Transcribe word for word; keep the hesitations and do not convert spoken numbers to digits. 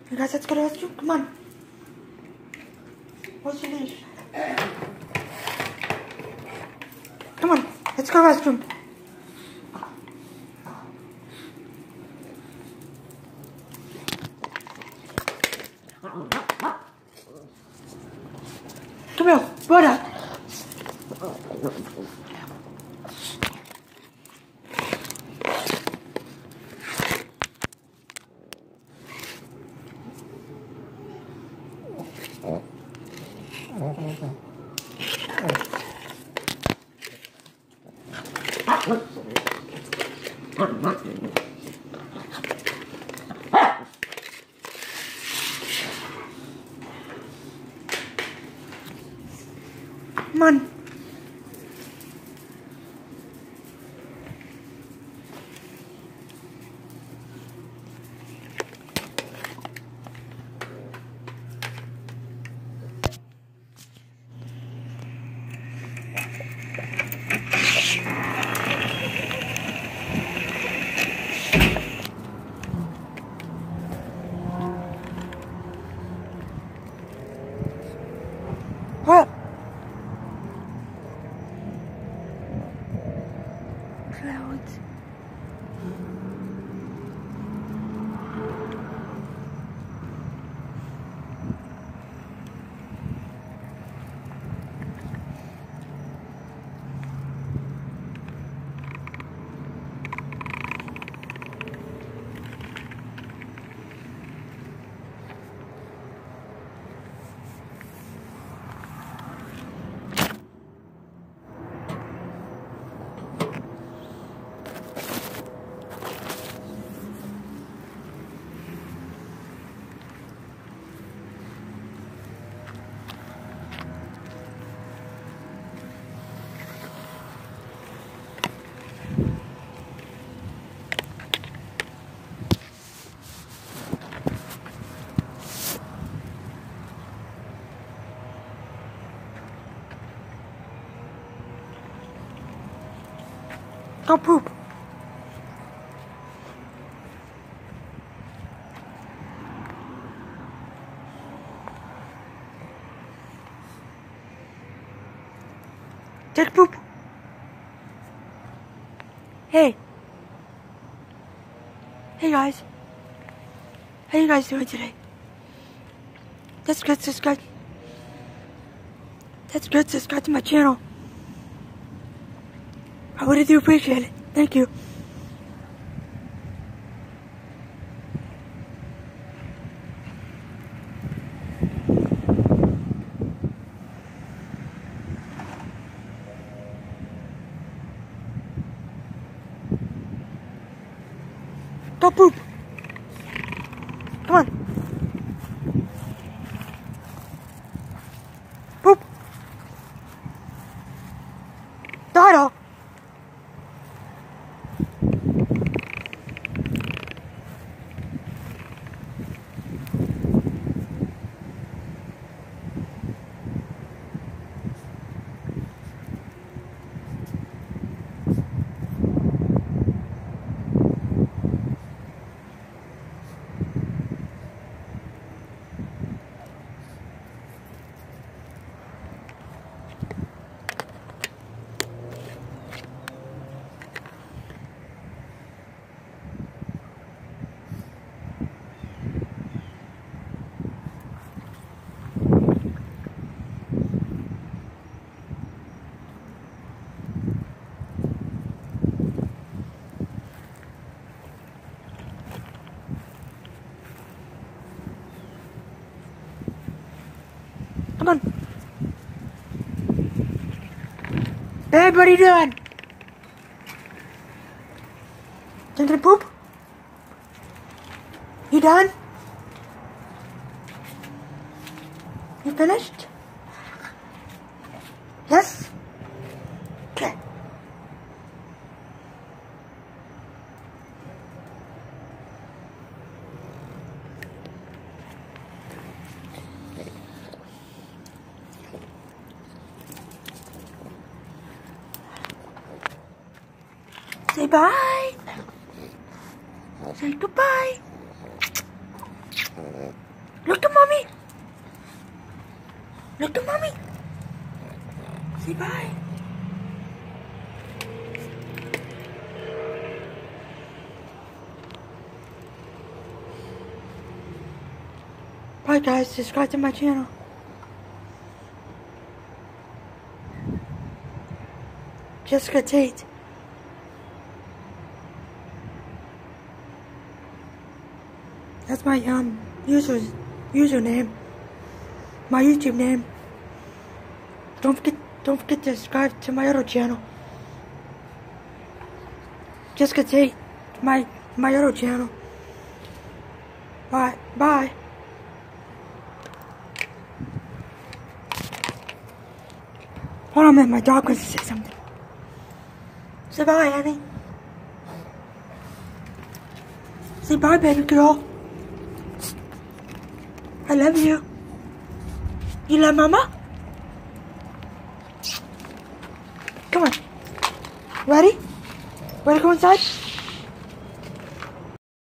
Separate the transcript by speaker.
Speaker 1: You guys, let's go to the restroom. Come on. What's your leash? Come on, let's go to the restroom. Come here, brother. Come on. What? Clouds. Go poop. Take poop. Hey. Hey guys. How you guys doing today? That's good, subscribe. That's good, subscribe to my channel. I really do appreciate it. Thank you. Go poop. Come on. Poop. Dido. Come on. Hey, what are you doing? Did you poop? You done? You finished? Yes? Okay. Say bye. Say goodbye. Look at mommy. Look at mommy. Say bye. Bye guys, subscribe to my channel. Jessica Tate. That's my um user username. My YouTube name. Don't forget don't forget to subscribe to my other channel. Jessica Tate. My my other channel. Bye. Bye. Hold on a minute, my dog wants to say something. Say bye, Annie. Say bye, baby girl. I love you. You love mama? Come on. Ready? Ready to go inside?